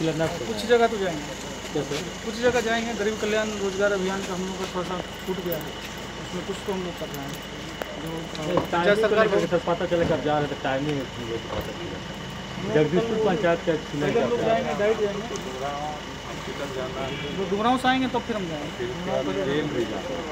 खिलाना कुछ जगह तो जाएंगे, कैसे? कुछ जगह जाएंगे। गरीब कल्याण रोजगार अभियान का हम लोग का थोड़ा सा छूट गया है, उसमें कुछ तो हम लोग कर रहे हैं। जो पंचायत सरकार सर पता चले कब जा रहे थे, टाइमिंग पता चला। जगदीशपुर पंचायत का पहले हम लोग जाएंगे, डाइट जाएंगे, जो डुमरांव से आएंगे तो फिर हम जाएंगे।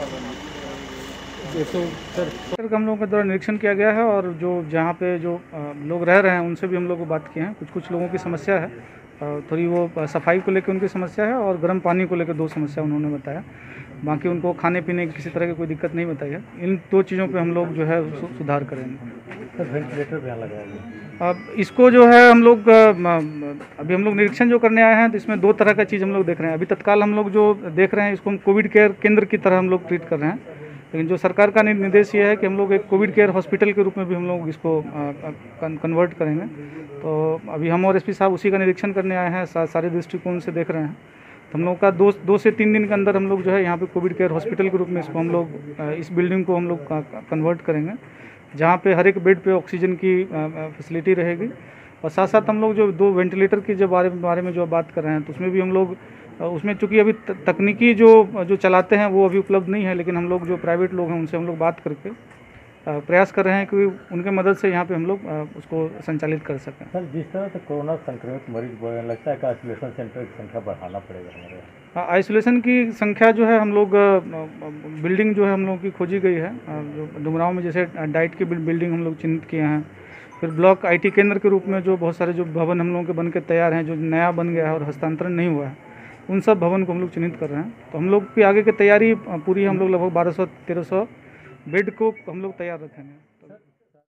सर हम लोगों के द्वारा निरीक्षण किया गया है और जो जहाँ पे जो लोग रह रहे हैं उनसे भी हम लोग बात किए हैं। कुछ लोगों की समस्या है, थोड़ी वो सफाई को लेकर उनकी समस्या है और गर्म पानी को लेकर 2 समस्या उन्होंने बताया। बाकी उनको खाने पीने की किसी तरह की कोई दिक्कत नहीं बताई है। इन 2 चीज़ों पे हम लोग जो है सुधार करेंगे। सर वेंटिलेटर भी लगाया गया। अब इसको जो है हम लोग अभी हम लोग निरीक्षण जो करने आए हैं तो इसमें 2 तरह का चीज़ हम लोग देख रहे हैं। अभी तत्काल हम लोग जो देख रहे हैं इसको हम कोविड केयर केंद्र की तरह हम लोग ट्रीट कर रहे हैं, लेकिन जो सरकार का निर्देश ये है कि हम लोग एक कोविड केयर हॉस्पिटल के रूप में भी हम लोग इसको कन्वर्ट करेंगे। तो अभी हम और एसपी साहब उसी का निरीक्षण करने आए हैं, सारे दृष्टिकोण से देख रहे हैं। तो हम लोग का 2 से 3 दिन के अंदर हम लोग जो है यहाँ पे कोविड केयर हॉस्पिटल के रूप में इसको हम लोग इस बिल्डिंग को हम लोग कन्वर्ट करेंगे, जहाँ पे हर एक बेड पे ऑक्सीजन की फैसिलिटी रहेगी। और साथ साथ हम लोग जो 2 वेंटिलेटर की जो बारे में जो बात कर रहे हैं तो उसमें भी हम लोग उसमें चूँकि अभी तकनीकी जो चलाते हैं वो अभी उपलब्ध नहीं है, लेकिन हम लोग जो प्राइवेट लोग हैं उनसे हम लोग बात करके प्रयास कर रहे हैं कि उनके मदद से यहाँ पे हम लोग उसको संचालित कर सकें। सर जिस तरह से कोरोना संक्रमित मरीज बढ़ रहे, लगता है कि आइसोलेशन सेंटर की संख्या बढ़ाना पड़ेगा हमारे। आइसोलेशन की संख्या जो है हम लोग बिल्डिंग जो है हम लोग की खोजी गई है। जो डुमरांव में जैसे डाइट की बिल्डिंग हम लोग चिन्हित किए हैं, फिर ब्लॉक IT केंद्र के रूप में जो बहुत सारे जो भवन हम लोगों के बन के तैयार हैं, जो नया बन गया है और हस्तांतरण नहीं हुआ है, उन सब भवन को हम लोग चिन्हित कर रहे हैं। तो हम लोग की आगे की तैयारी पूरी हम लोग लगभग 1200-1300 बेड को हम लोग तैयार रखेंगे।